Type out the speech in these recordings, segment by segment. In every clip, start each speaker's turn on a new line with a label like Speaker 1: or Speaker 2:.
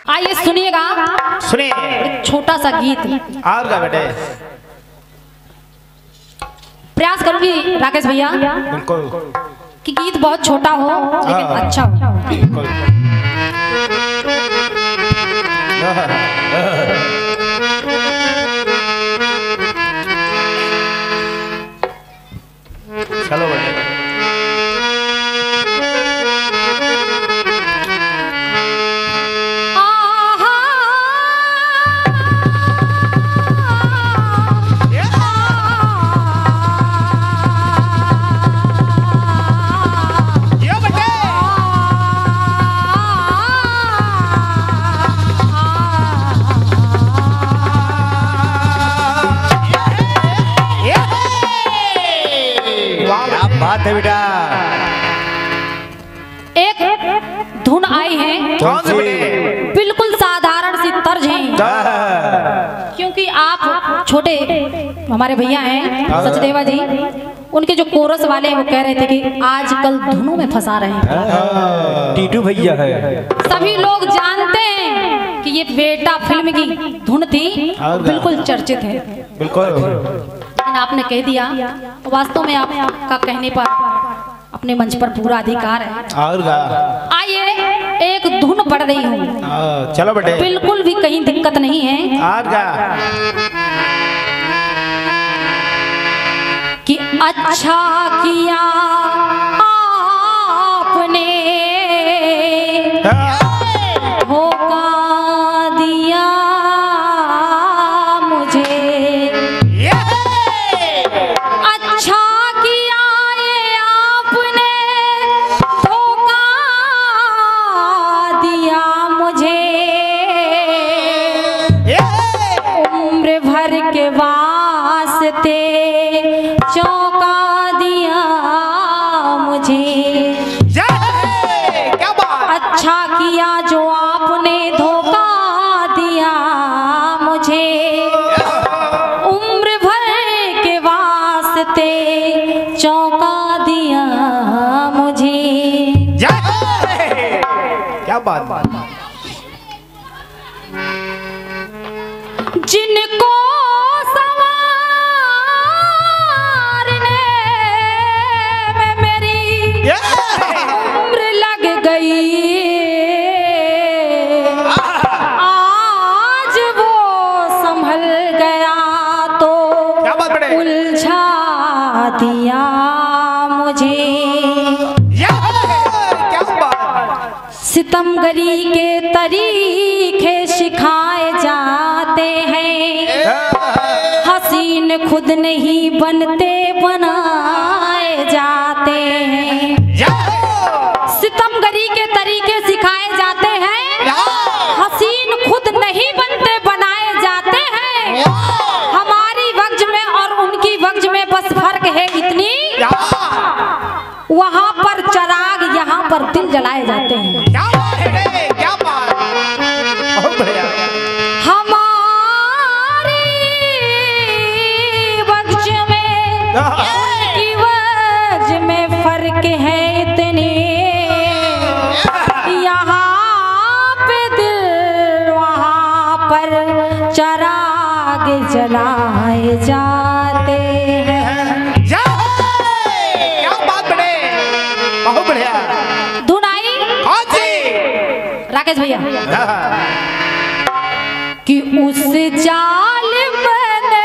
Speaker 1: आइए सुनिएगा,
Speaker 2: सुनिए
Speaker 1: एक छोटा सा गीत।
Speaker 2: आपका बेटे
Speaker 1: प्रयास करूंगी राकेश भैया
Speaker 2: बिल्कुल
Speaker 1: कि गीत बहुत छोटा हो लेकिन अच्छा हो।
Speaker 2: बिल्कुल। चलो बेटे बात है बेटा।
Speaker 1: एक धुन आई है,
Speaker 2: कौन सी?
Speaker 1: बिल्कुल साधारण सी तर्ज है, क्योंकि आप छोटे हमारे भैया हैं सचदेवा जी, उनके जो कोरस वाले हैं वो कह रहे थे कि आजकल धुनों में फंसा रहे हैं।
Speaker 3: टीटू भैया है।
Speaker 1: सभी लोग जानते हैं कि ये बेटा फिल्म की धुन थी, बिल्कुल चर्चित है,
Speaker 2: बिल्कुल।
Speaker 1: आपने कह दिया तो वास्तव में आपका कहने पर अपने मंच पर पूरा अधिकार है। आइए एक धुन पढ़ रही हूँ,
Speaker 2: चलो बेटे,
Speaker 1: बिल्कुल भी कहीं दिक्कत नहीं है। कि अच्छा किया आपने धोखा दिया जिनको संवारने में मेरी उम्र लग गई, आज वो संभल गया तो उलझा दिया मुझे। सितमगरी के तरीके सिखाए जाते हैं, हसीन खुद नहीं बनते बनाए जाते हैं। सितमगरी के तरीके सिखाए जाते हैं, हसीन खुद नहीं बनते बनाए जाते हैं। हमारी वक्ज में और उनकी वक्ज में बस फर्क है इतनी, वहाँ पर चराग यहाँ पर दिल जलाए जाते हैं। हमारी वक्ज में उनकी वक्ज में फर्क है इतने, यहाँ पे दिल वहाँ पर चराग जलाए जाते हैं। धुन आई राकेश भैया कि उस जालिम ने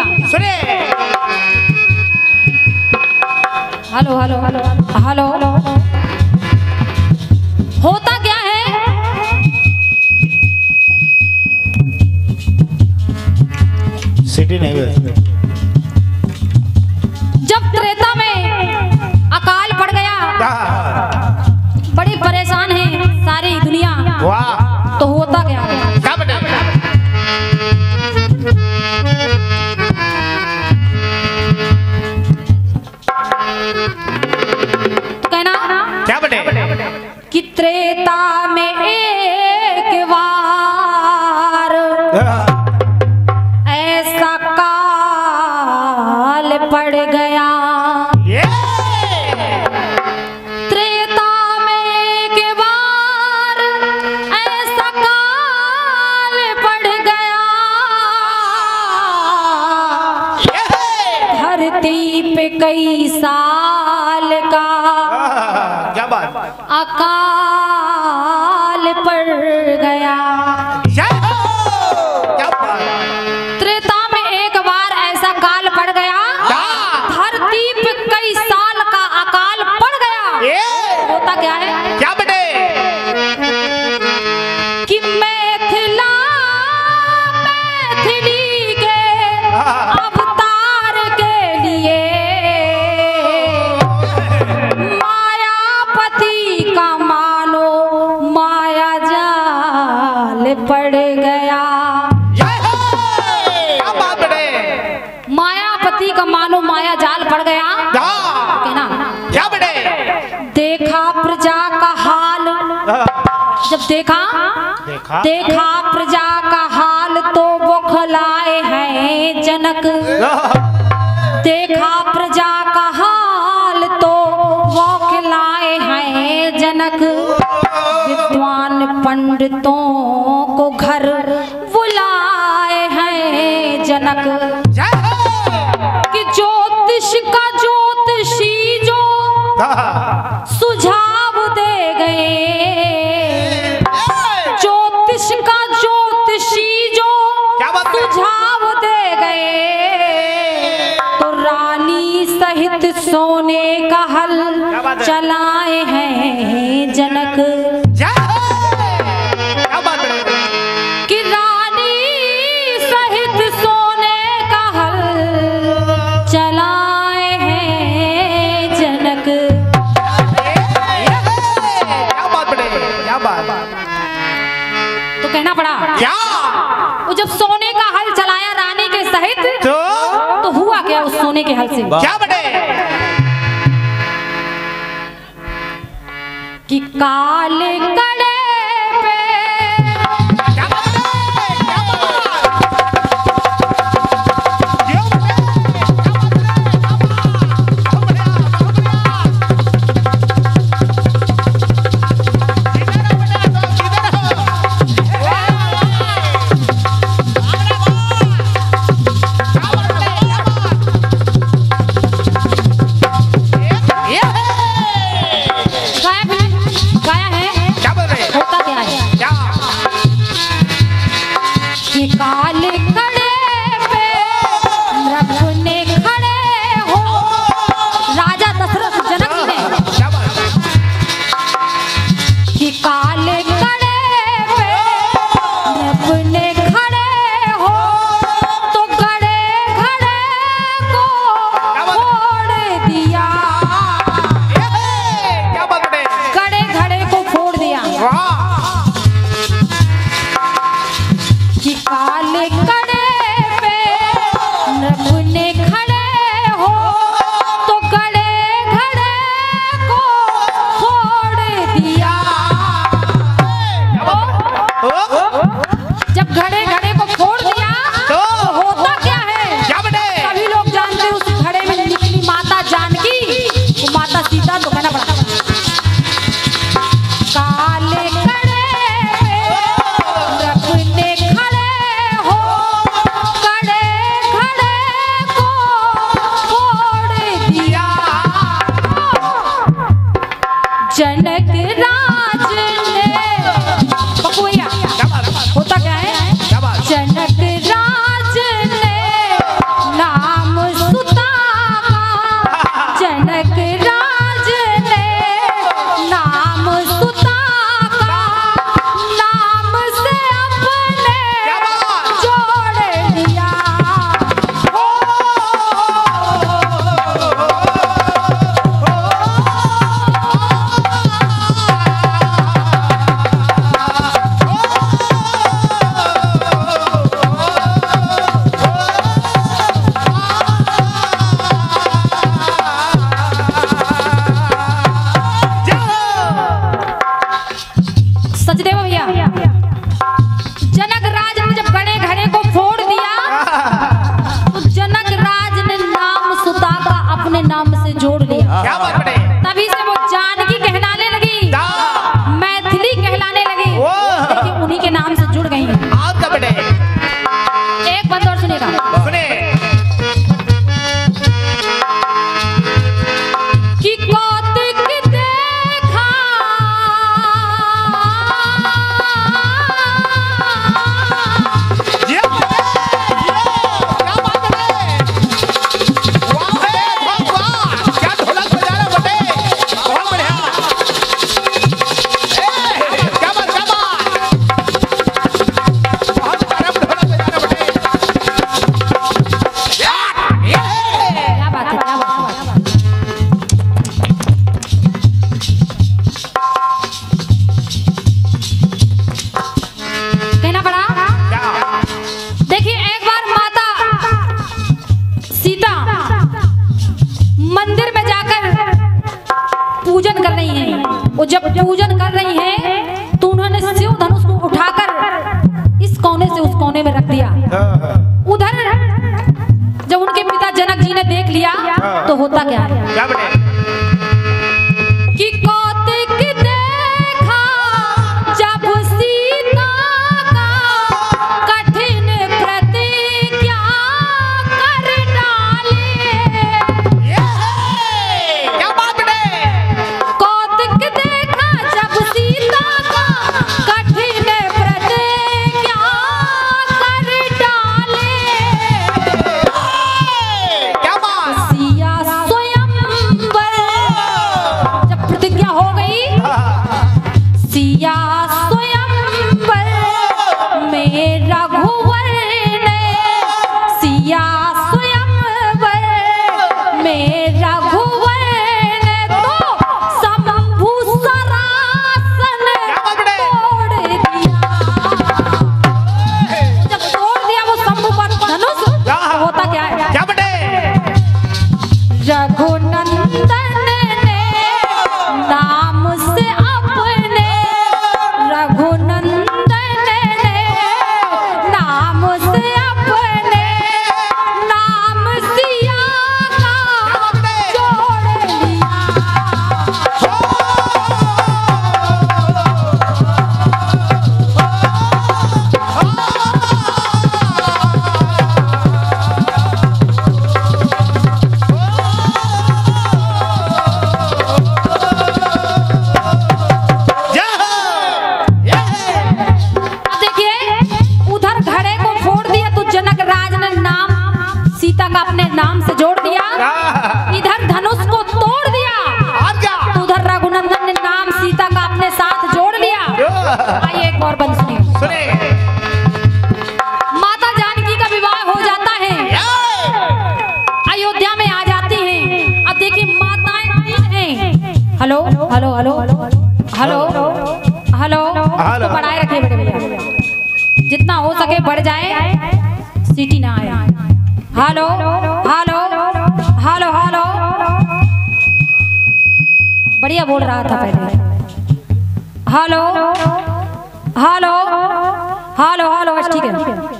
Speaker 2: सुने।
Speaker 1: हेलो हेलो हेलो हेलो, होता क्या है?
Speaker 2: सिटी नहीं है।
Speaker 1: जब त्रेता में अकाल पड़ गया, बड़ी परेशान है सारी दुनिया।
Speaker 2: वाह।
Speaker 1: तो होता क्या है?
Speaker 2: क्या बेटे?
Speaker 1: कहना
Speaker 2: क्या बेटे?
Speaker 1: कि त्रेता में एक बार ऐसा काल पड़ गया। त्रेता में एक बार ऐसा काल पड़ गया, धरती पे कई साल का
Speaker 2: क्या बात?
Speaker 1: अकाल पड़ गया।
Speaker 2: क्या बात?
Speaker 1: त्रेता में एक बार ऐसा काल पड़ गया, धरती पे कई साल का अकाल पड़ गया। होता क्या है?
Speaker 2: क्या बेटे?
Speaker 1: कि मैथिली के अवतार के लिए मायापति का मानो माया जाल पड़ गया।
Speaker 2: क्या बात बेटे?
Speaker 1: मायापति का मानो माया जाल पड़ गया। कहना
Speaker 2: क्या बेटे?
Speaker 1: देखा प्रजा का हाल, जब देखा प्रजा का हाल तो बौखलाए हैं जनक। देखा प्रजा का हाल तो बौखलाए हैं जनक। विद्वान पंडितों को घर बुलाए हैं जनक। कि ज्योतिष का ज्योतिषी जो सुझाव दे गए, ज्योतिष का ज्योतिषी जो सुझाव दे गए, तो रानी सहित सोने का हल चलाए हैं जनक। कि रानी सहित सोने का हल चलाए हैं जनक।
Speaker 2: क्या बात?
Speaker 1: तो कहना पड़ा
Speaker 2: क्या?
Speaker 1: वो जब सोने का हल चलाया रानी के सहित, तो हुआ क्या उस सोने के हल से?
Speaker 2: क्या बेटे?
Speaker 1: कि काले कड़े पे
Speaker 2: क्या बात?
Speaker 1: गाया है।
Speaker 2: क्या बोल रहे?
Speaker 1: होता क्या है?
Speaker 2: क्या?
Speaker 1: कि काले कड़े पे प्रभु ने खड़े हो, राजा दशरथ जनक ने।
Speaker 2: क्या बात?
Speaker 1: कि काले कड़े पे प्रभु ने खड़े हो, तो गड़े घड़े को फोड़ दिया।
Speaker 2: क्या बात बेटे?
Speaker 1: गड़े घड़े को फोड़ दिया।
Speaker 2: वाह।
Speaker 1: कि काले कड़े पे प्रभु ने खड़े हो, तो गड़े घड़े को फोड़ दिया। जब घड़े घड़े को फोड़ दिया, तो होता क्या है?
Speaker 2: क्या बेटे?
Speaker 1: सभी लोग जानते हैं उस घड़े में निकली माता जानकी, वो माता सीता। तो कहना पड़ा काले कड़े पे प्रभु ने खड़े हो, कड़े घड़े को वो जब पूजन कर रही हैं तो उन्होंने शिव धनुष को उठाकर इस कोने से उस कोने में रख दिया। उधर जब उनके पिता जनक जी ने देख लिया तो होता क्या है
Speaker 2: क्या बेटे?
Speaker 1: कि कौतिक देखा जब सीता का कठिन प्रतिज्ञा कर डाले।
Speaker 2: क्या बात बेटे?
Speaker 1: कौतिक देखा जब सीता का कठिन प्रतिज्ञा कर डाले।
Speaker 2: क्या बात?
Speaker 1: सिया स्वयंवर जब प्रतिज्ञा हो गई, सिया स्वयंवर में रघुवर ने, सिया स्वयंवर में रघुवर ने तो शंभु सरासन तोड़ दिया। जब तोड़ दिया वो शंभु का धनुष तो होता क्या है?
Speaker 2: क्या बेटे?
Speaker 1: रघुनंदन ने नाम से अपने, रघुनंदन ने नाम से अपने, नाम सिया का जोड़ लिया। अब देखिए उधर घड़े को फोड़ दिया तो जनक राज ने नाम सीता का अपने नाम से जोड़ दिया। इधर धनुष को तोड़ दिया
Speaker 2: और क्या?
Speaker 1: तो उधर रघुनंदन ने नाम सीता का अपने साथ जोड़ लिया। आइए एक और बंद सुनिए।
Speaker 2: सुने।
Speaker 1: माता जानकी का विवाह हो जाता है, अयोध्या में आ जाती हैं। अब देखिए माताएं तीन हैं। Hello hello hello hello hello
Speaker 2: hello.
Speaker 1: तो बढ़ाए रखिए बड़े भैया, जितना हो सके बढ़ जाए, सीटी ना आए। हेलो हेलो हेलो हेलो, बढ़िया बोल रहा था पहले। हेलो हेलो हेलो हेलो, बस ठीक है।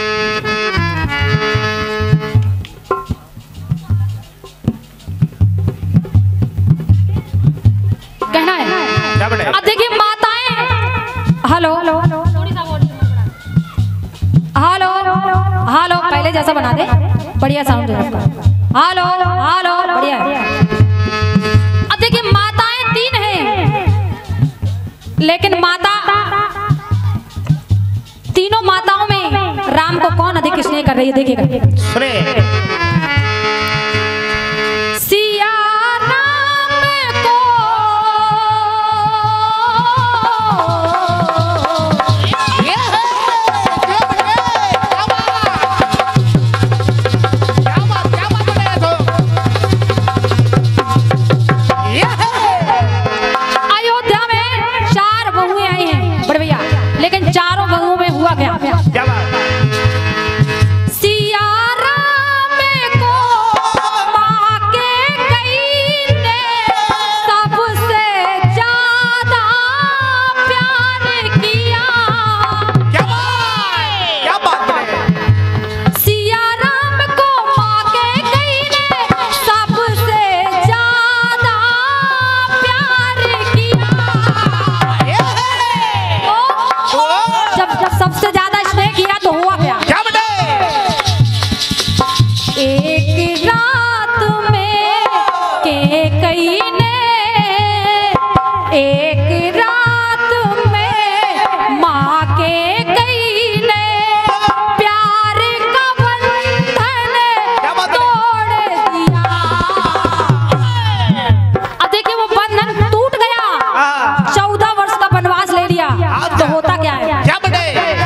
Speaker 1: कहना है।
Speaker 2: क्या बेटे?
Speaker 1: अब देखिए माताएं, हेलो हेलो हेलो, पहले जैसा बना दे, बढ़िया साउंड है आपका। हेलो हेलो, बढ़िया है। अब देखिए माताएं तीन हैं, लेकिन माता तीनों माताओं में राम को कौन अधिक स्नेह कर रही है? देखिएगा।
Speaker 2: सुने।
Speaker 1: सिया राम को अयोध्या में 4 बहुएं आई हैं बड़े भैया, लेकिन चारों बहुओं में हुआ क्या?
Speaker 2: क्या बात?
Speaker 1: सिया राम को माँ के कई ने सबसे ज्यादा प्यार किया।
Speaker 2: क्या बात? क्या बात बेटे?
Speaker 1: सिया राम को माँ के कई ने सबसे ज्यादा प्यार किया। जब सबसे ज्यादा स्नेह किया तो हुआ क्या?
Speaker 2: क्या बेटे?
Speaker 1: एक रात में के कई ने, एक रात में माँ के कई ने प्यार का बंधन
Speaker 2: क्या बात है?
Speaker 1: तोड़ दिया। अब देखिए वो बंधन टूट गया, 14 वर्ष का वनवास ले लिया। तो होता क्या है?
Speaker 2: क्या बेटे?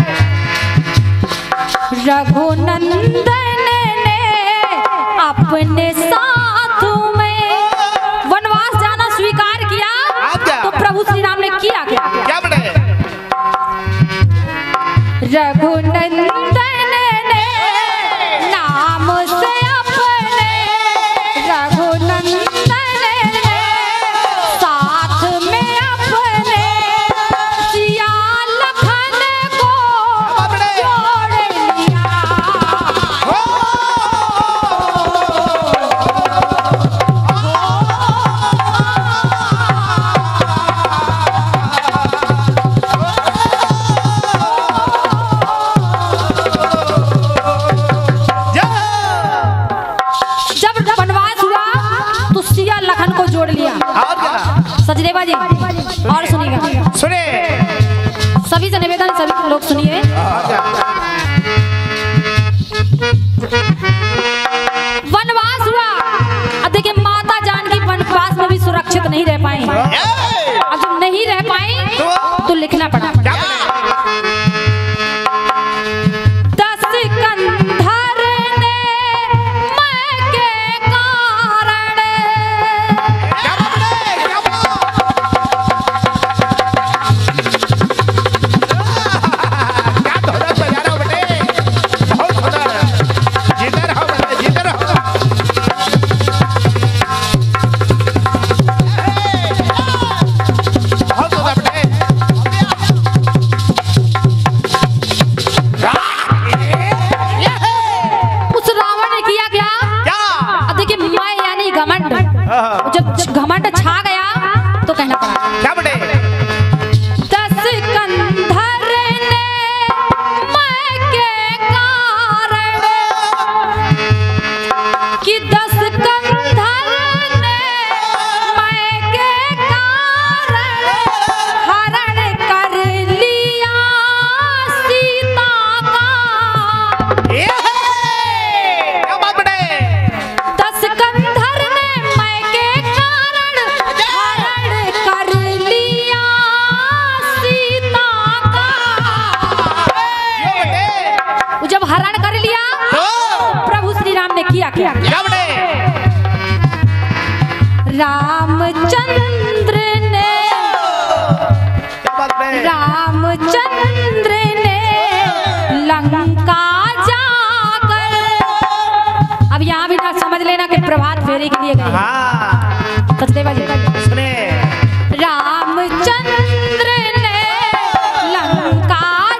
Speaker 1: रघुनंदन ने अपने साथ में वनवास जाना स्वीकार किया। तो प्रभु श्री राम ने किया क्या?
Speaker 2: क्या बेटे?
Speaker 1: रघुनंदन ने नाम से अपने, रघुनंदन ने साथ में सचदेवा जी और सुनिएगा,
Speaker 2: सुने
Speaker 1: सभी से निवेदन, सभी लोग सुनिए। वनवास हुआ, अब देखिए माता जानकी वनवास में भी सुरक्षित नहीं रह पाई। अब जब नहीं रह पाई तो लिखना पड़ा। जब घमंड छा गया तो कहना पड़ा
Speaker 2: क्या बटे?
Speaker 1: दस कंधर ने मैं के कारण कि दस कंधर ने मैं के कारण हरण कर लिया सीता का।
Speaker 2: क्या बात बटे?
Speaker 1: दस कंधर हरण कर लिया तो प्रभु श्री राम ने किया क्या? रामचंद्र ने लंका जाकर, अब यहाँ भी ना समझ लेना कि प्रभात फेरी के लिए गए। सचदेवा जी
Speaker 2: सुने,
Speaker 1: रामचंद्र ने लंका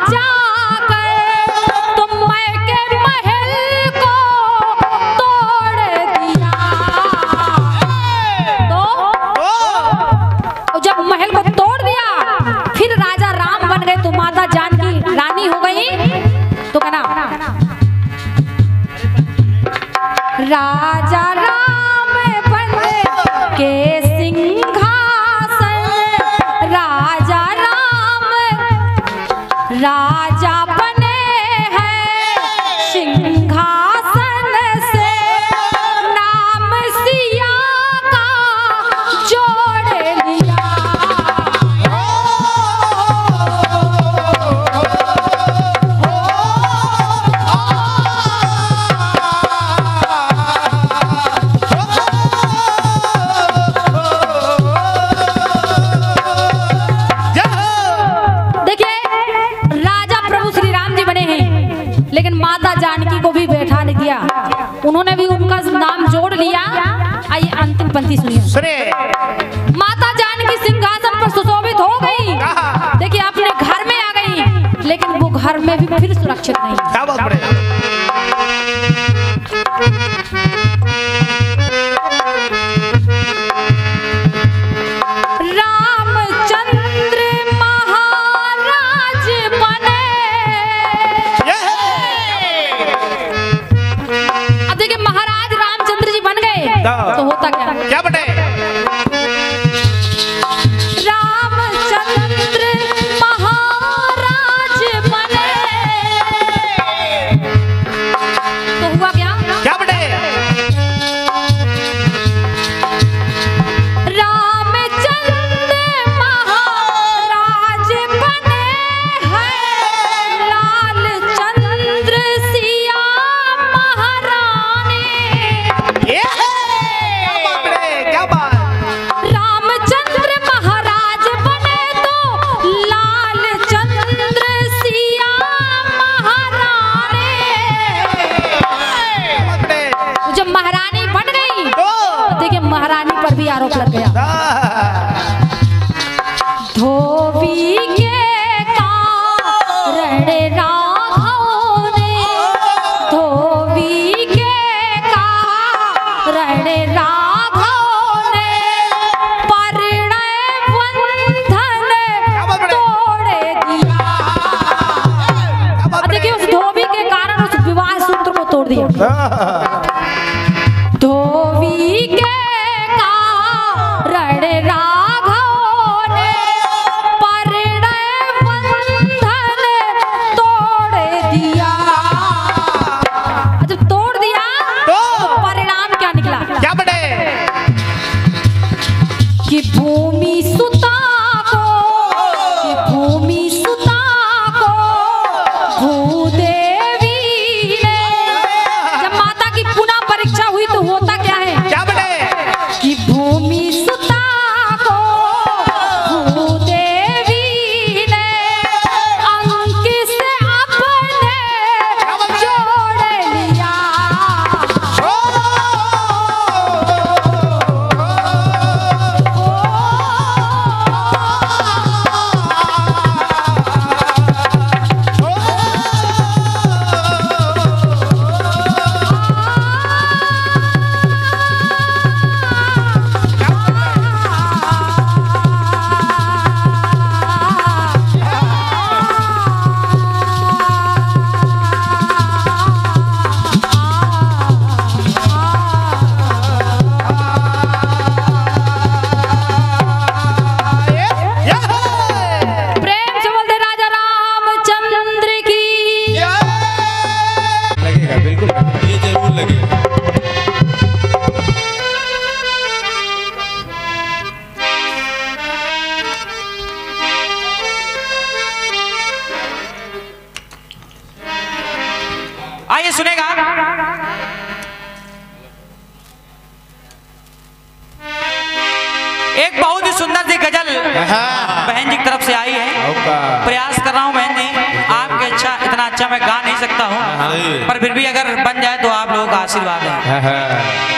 Speaker 1: राजा राम बन के सिंहासन, राजा राम राजा बने हैं सिंहासन से, नाम सिया का जोड़ लिया। लेकिन माता जानकी को भी बैठा दिया, उन्होंने भी उनका नाम जोड़ लिया। आइए अंतिम पंक्ति सुनिए। माता जानकी सिंहासन पर सुशोभित हो गई, देखिए अपने घर में आ गई, लेकिन वो घर में भी फिर सुरक्षित नहीं।
Speaker 2: क्या बात बटे?
Speaker 1: तो होता क्या
Speaker 2: बटे?
Speaker 1: रामचंद्र महाराज बने, तो हुआ क्या
Speaker 2: बटे?
Speaker 1: रामचंद्र महाराज बने हैं, लाल चंद्र सिया महारानी। रामचंद्र महाराज बने तो लाल चंद्र सिया महारानी। जब महारानी बन गई तो देखिए महारानी पर भी आरोप लग गया। धोबी के कारण राघव ने, धोबी के कारण राघव ने परिणय बंधन तोड़ दिया। देखिए उस धोबी के कारण उस विवाह सूत्र को तोड़ दिया। धोबी के कारण राघव
Speaker 2: एक बहुत ही सुंदर सी गजल बहन जी की तरफ से आई है। प्रयास कर रहा हूँ बहन जी, आपके अच्छा इतना अच्छा मैं गा नहीं सकता हूँ, पर फिर भी अगर बन जाए तो आप लोगों का आशीर्वाद है।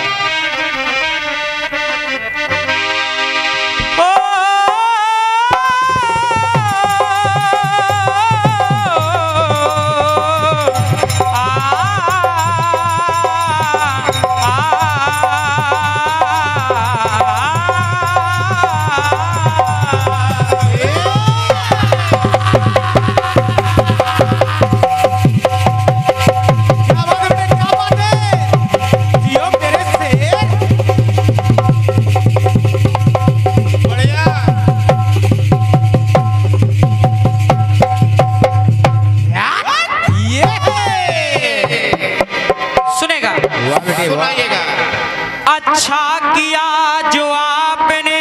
Speaker 2: अच्छा किया जो आपने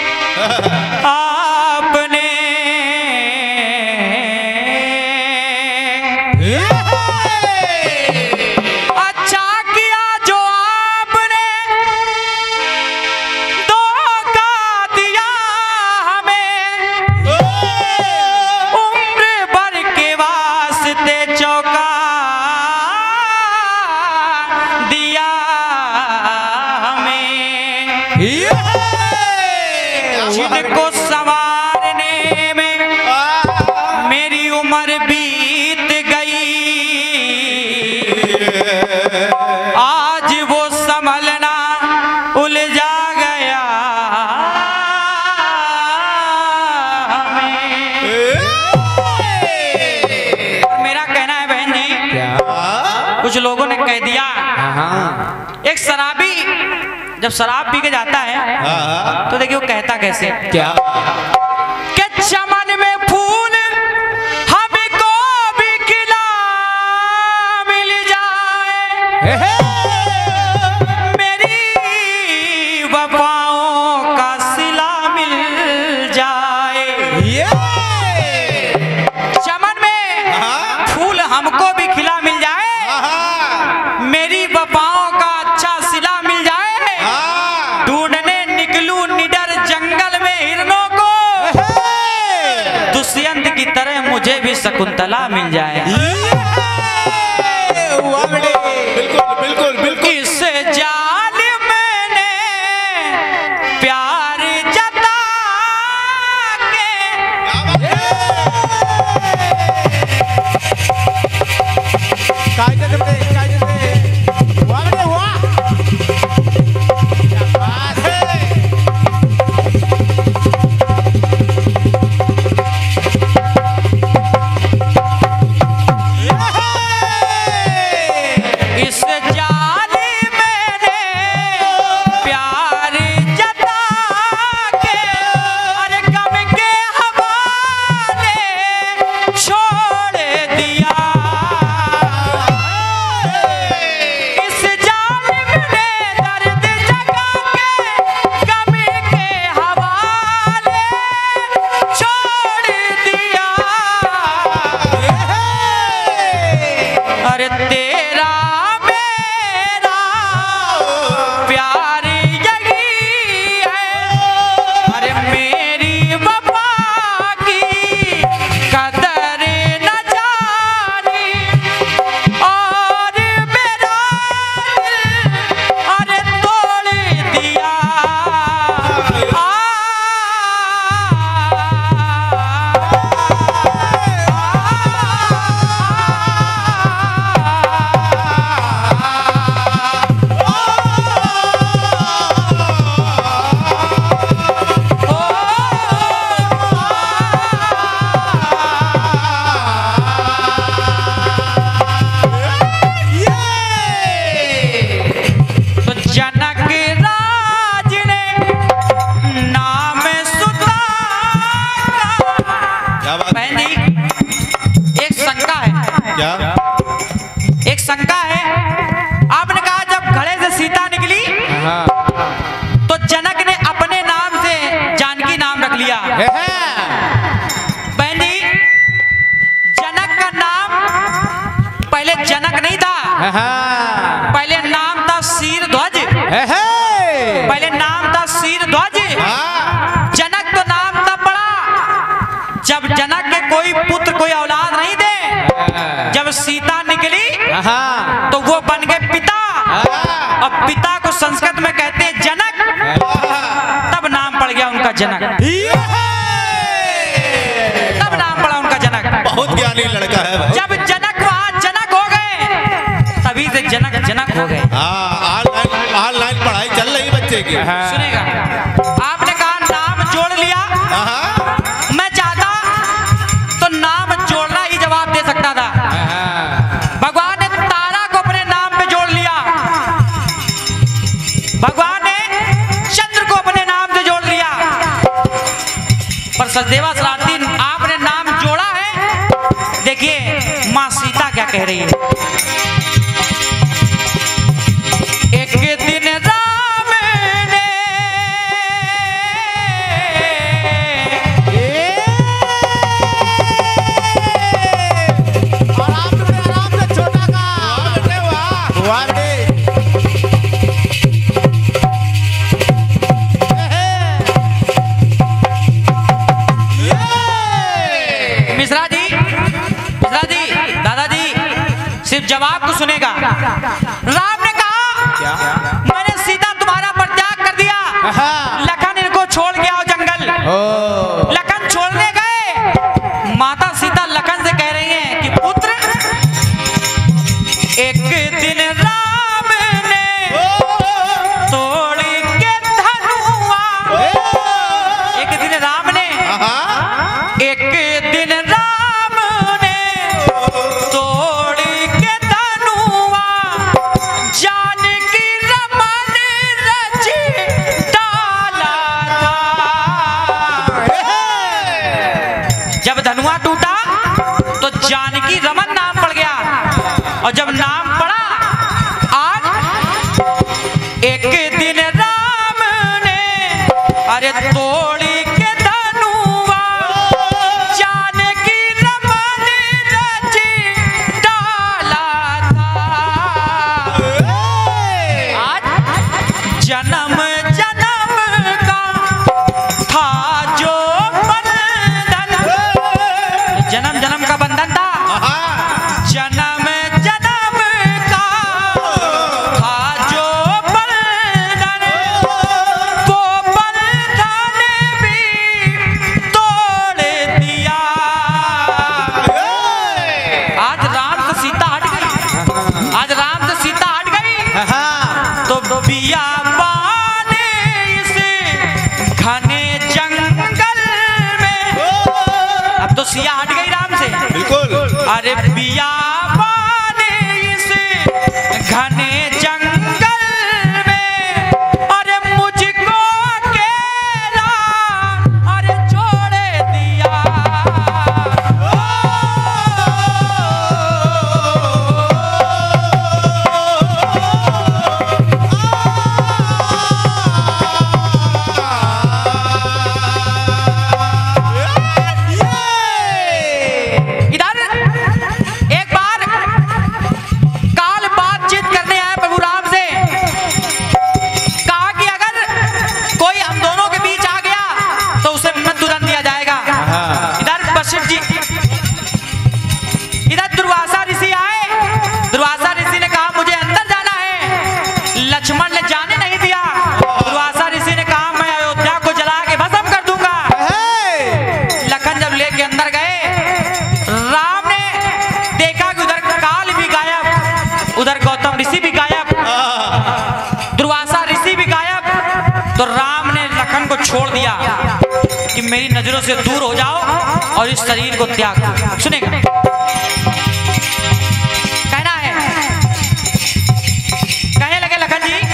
Speaker 2: अच्छा किया जो आपने धोखा दिया हमें, उम्र भर के वास्ते चौका दिया जिनको संवारने में मेरी उम्र बीत गई, आज वो संभलना उलझा गया मेरा कहना है बहन जी, कुछ लोगों ने कह दिया एक शराबी जब शराब पी के जाता है तो देखिए वो कहता कैसे, क्या कि चमन में फूल हमको भी खिला मिल जाए, मेरी वफाओं का सिला मिल जाए। चमन में फूल हमको भी खिला मिल जाए, मेरी वफाओं का अच्छा सिला मिल जाए, ढूंढने निकलूं निडर जंगल में हिरणों को, दुष्यंत की तरह मुझे भी शकुंतला मिल जाए। बिल्कुल बिल्कुल बिल्कुल इस जाल मैंने प्यार जता के
Speaker 3: पहले नाम था शीरध्वज,
Speaker 2: सीता निकली तो वो बन गए पिता, और पिता को संस्कृत में कहते हैं जनक, तब नाम पड़ गया उनका जनक, तब नाम पड़ा उनका जनक।
Speaker 3: बहुत ज्ञानी लड़का है भाई।
Speaker 2: जब जनक वहां जनक हो गए, तभी से जनक जनक हो गए।
Speaker 3: ऑनलाइन पढ़ाई चल रही बच्चे की।
Speaker 2: सुनेगा, आपने कहा नाम जोड़ लिया, मैं चाहता तो नाम जोड़ना ही जवाब दे सकता था। भगवान ने तारा को अपने नाम पे जोड़ लिया, भगवान ने चंद्र को अपने नाम से जोड़ लिया, पर सचदेवा शरारती आपने नाम जोड़ा है। देखिए माँ सीता क्या कह रही है। एक दिन राम ने
Speaker 3: आराम से छोटा का वाह
Speaker 2: मिश्रा जी, दादाजी सिर्फ जवाब को सुनेगा। राम ने कहा मैंने सीता तुम्हारा परित्याग कर दिया, लखन इनको छोड़ गया हो जंगल। लखन छोड़ने गए, माता सीता लखन से कह रही हैं कि पुत्र, एक दिन राम ने तोड़ी के धनुआ, एक दिन राम ने, एक दिन राम ने तोड़ी के धनुआ, जानकी रमन रची डाला था। जब धनुआ टूटा तो जानकी रमन नाम पड़ गया, और जब नाम पड़ा आज एक दिन राम ने अरे तोड़ी के धनुआ, जानकी रमन रची डाला था। आज जन्म जन्म का था जो बंधन, जन्म जन्म का बंधन था, जन्म जन्म का था जो बंधन, वो बंधन भी तोड़ दिया। आज राम से सीता हट गई, आज राम से सीता हट गई तो बियाबान इस घने जंगल में, अब तो सिया हट गई राम से,
Speaker 3: बिल्कुल।
Speaker 2: अरे बियाबान इस घने जंगल में, अरे मुझको अकेला अरे छोड़ दिया। इधर एक बार काल बातचीत करने आए प्रभु राम से, कहा कि अगर कोई हम दोनों के बीच आ गया तो उसे मृत्युदंड दिया जाएगा। इधर वशिष्ठ जी, इधर दुर्वासा ऋषि आए, दुर्वासा ऋषि ने कहा मुझे अंदर जाना है, लक्ष्मण ने जाने नहीं दिया। दुर्वासा ऋषि ने कहा मैं अयोध्या को जला के भस्म कर दूंगा। लखन जब लेके अंदर गए, राम ने देखा कि उधर काल भी गायब, उधर गौतम ऋषि भी गायब, दुर्वासा ऋषि भी गायब, तो राम ने लखन को छोड़ दिया कि मेरी नजरों से दूर हो जाओ और इस शरीर को त्याग दो। सुनेगा, कहना है, कहने लगे लखन जी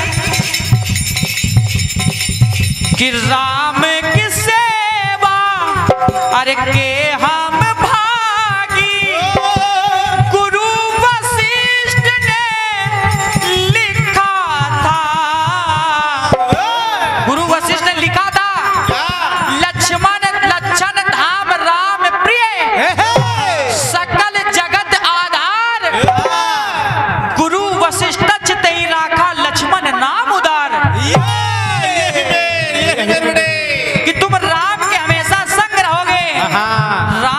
Speaker 2: कि राम की सेवा अरे के हम भागी, गुरु वशिष्ठ ने लिखा था, गुरु वशिष्ठ ने लिखा था, लक्ष्मण लक्षण धाम राम प्रिय, सकल जगत आधार, गुरु वशिष्ठ तेई राखा लक्ष्मण नाम उदार। कि तुम राम के हमेशा संग रहोगे, राम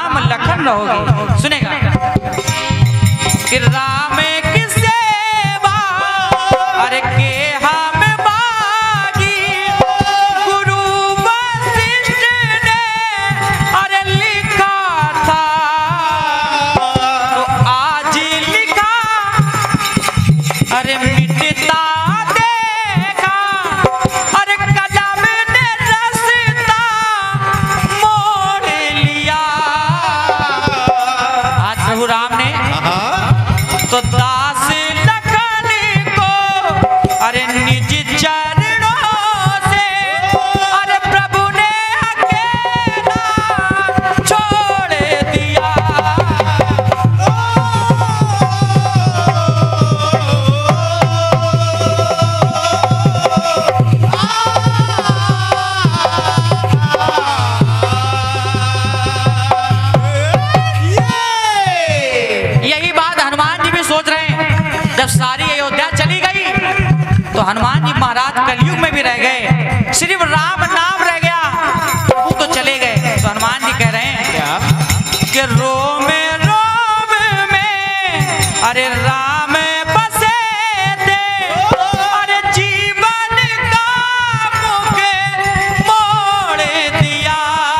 Speaker 2: महाराज कलयुग में भी रह गए, सिर्फ राम नाम रह गया, वो तो चले गए। तो हनुमान जी कह रहे हैं क्या कि रोम रोम में अरे राम बसे थे, अरे जीवन का मुख मोड़ दिया,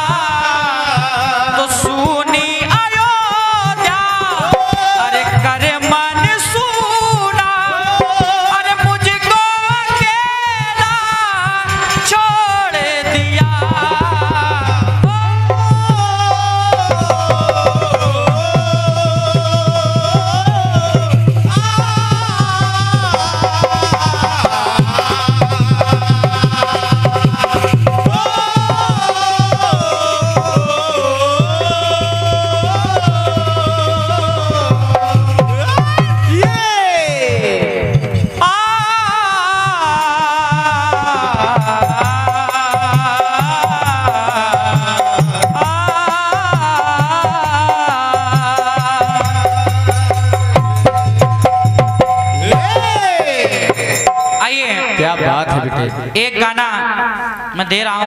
Speaker 2: तो सुनी अयोध्या अरे कर मन सुना, अरे मुझको अकेला छोड़ दिया।
Speaker 4: क्या बात है बेटे।
Speaker 2: एक गाना मैं दे रहा हूँ।